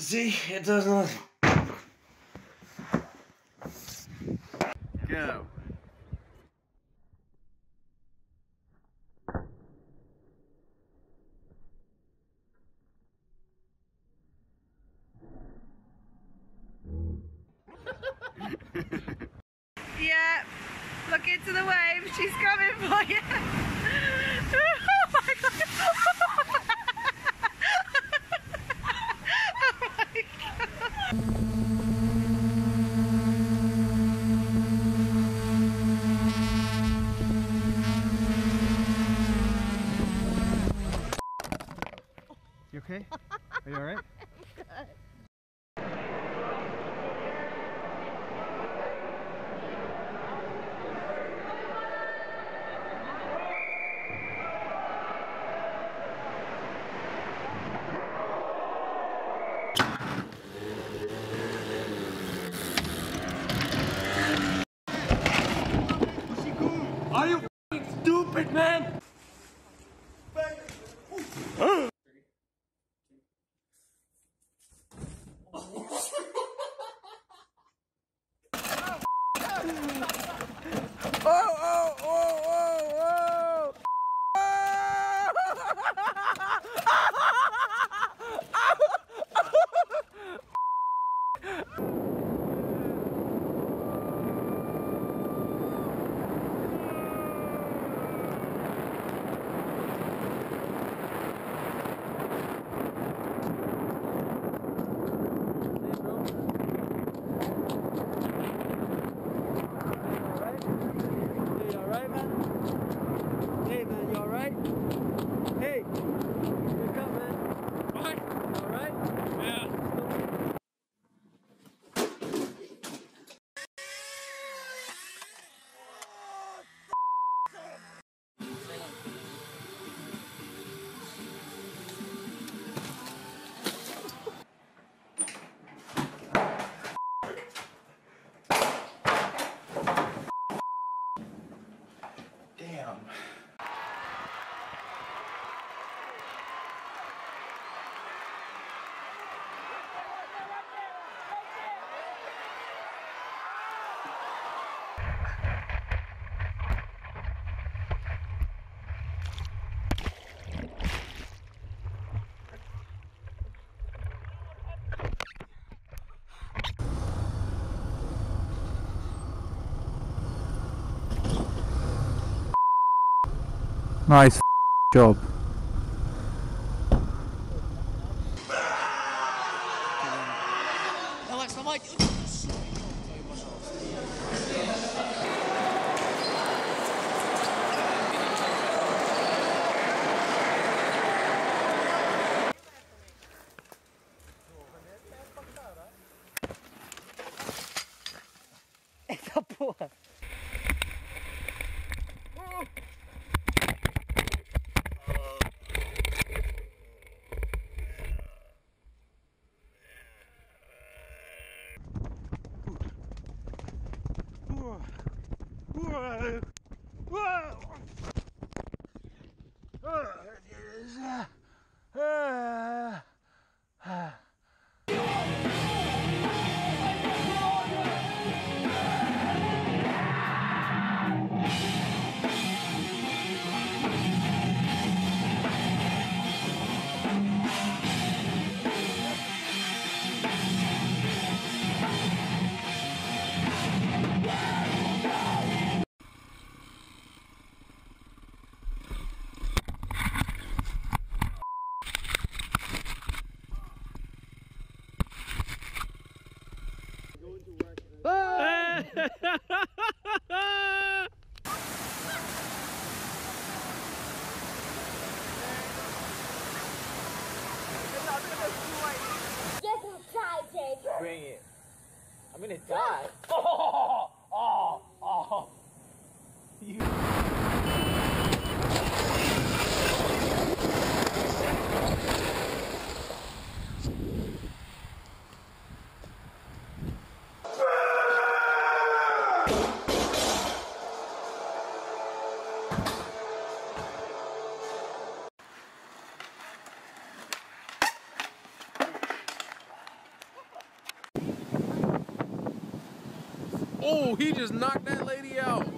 See, it does not. Go. Yeah, look into the waves, she's coming for you. Oh my god. Oh my god. You okay? Are you alright? Are you f***ing stupid, man? Damn. Nice job. Esa porra. Bring it. I'm gonna die. Oh, oh, oh. You. he just knocked that lady out.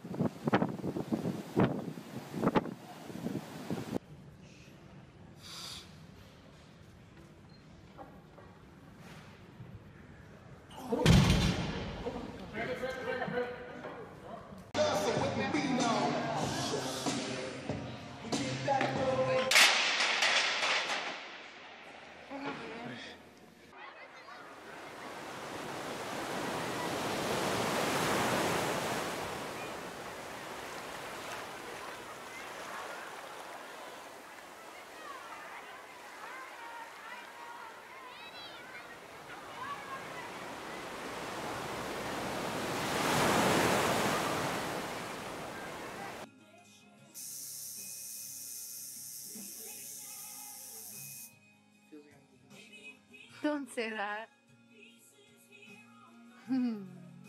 Don't say that. You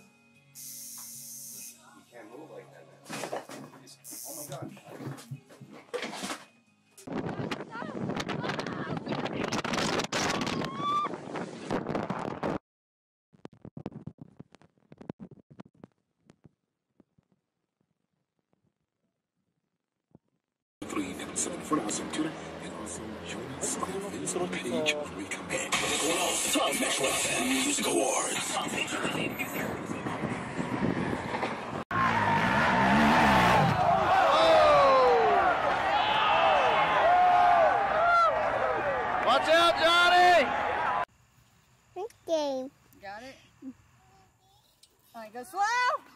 can't move like that, man. Oh my gosh. Follow us on Twitter and also join us on our Facebook page when we come back. Top Metro FM Music Awards. Watch out, Johnny! Game. Got it? Alright, go slow!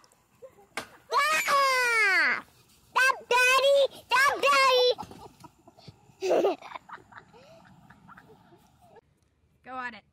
Ah! Stop, Daddy! Stop, Daddy! Go on it.